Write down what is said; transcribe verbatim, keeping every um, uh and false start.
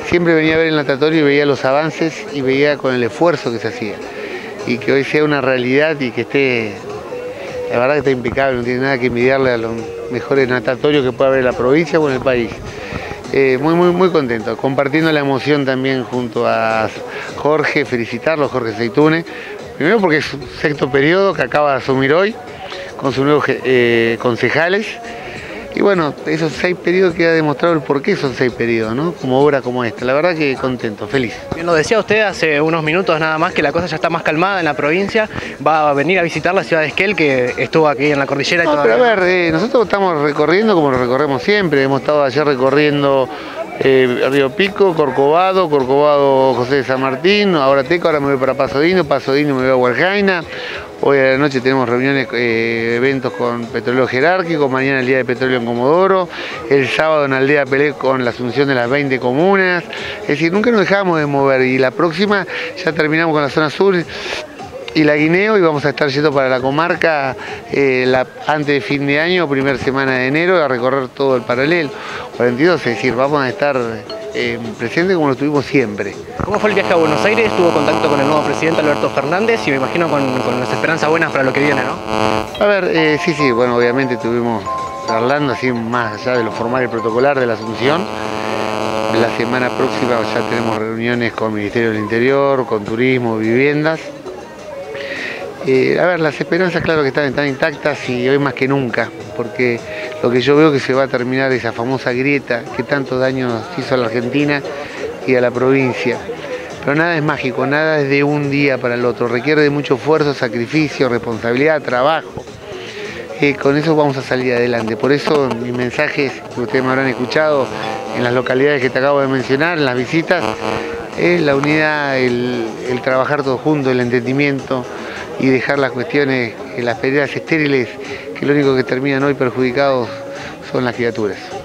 siempre venía a ver el natatorio y veía los avances y veía con el esfuerzo que se hacía. Y que hoy sea una realidad y que esté, la verdad que está impecable, no tiene nada que envidiarle a los mejores natatorios que pueda haber en la provincia o en el país. Eh, muy, muy, muy contento, compartiendo la emoción también junto a Jorge, felicitarlo, Jorge Zeitune, primero porque es un sexto periodo que acaba de asumir hoy, con sus nuevos eh, concejales. Y bueno, esos seis periodos que ha demostrado el por qué son seis periodos, ¿no? Como obra como esta. La verdad que contento, feliz. Bien, lo decía usted hace unos minutos nada más que la cosa ya está más calmada en la provincia. Va a venir a visitar la ciudad de Esquel, que estuvo aquí en la cordillera. No, y pero a ver, eh, nosotros estamos recorriendo como lo recorremos siempre. Hemos estado ayer recorriendo eh, Río Pico, Corcovado, Corcovado, José de San Martín, ahora Teco, ahora me voy para Paso Dino, Paso Dino me voy a Hualjaina. Hoy a la noche tenemos reuniones, eh, eventos con Petróleo Jerárquico, mañana el Día de Petróleo en Comodoro, el sábado en Aldea Pelé con la asunción de las veinte comunas. Es decir, nunca nos dejamos de mover y la próxima ya terminamos con la zona sur y la Guineo y vamos a estar yendo para la comarca eh, la, antes de fin de año, primera semana de enero, a recorrer todo el paralelo cuarenta y dos, es decir, vamos a estar eh, presentes como lo estuvimos siempre. ¿Cómo fue el viaje a Buenos Aires? ¿Tuvo contacto con el nuevo presidente Alberto Fernández? Y me imagino con, con las esperanzas buenas para lo que viene, ¿no? A ver, eh, sí, sí, bueno, obviamente estuvimos hablando así más allá de lo formal y protocolar de la asunción. La semana próxima ya tenemos reuniones con el Ministerio del Interior, con Turismo, Viviendas. Eh, a ver, las esperanzas claro que están, están intactas y hoy más que nunca, porque lo que yo veo que se va a terminar esa famosa grieta que tanto daño hizo a la Argentina y a la provincia. Pero nada es mágico, nada es de un día para el otro, requiere de mucho esfuerzo, sacrificio, responsabilidad, trabajo. Eh, con eso vamos a salir adelante, por eso mis mensajes que ustedes me habrán escuchado en las localidades que te acabo de mencionar, en las visitas, es la unidad, el, el trabajar todos juntos, el entendimiento y dejar las cuestiones, las peleas estériles, que lo único que terminan hoy perjudicados son las criaturas.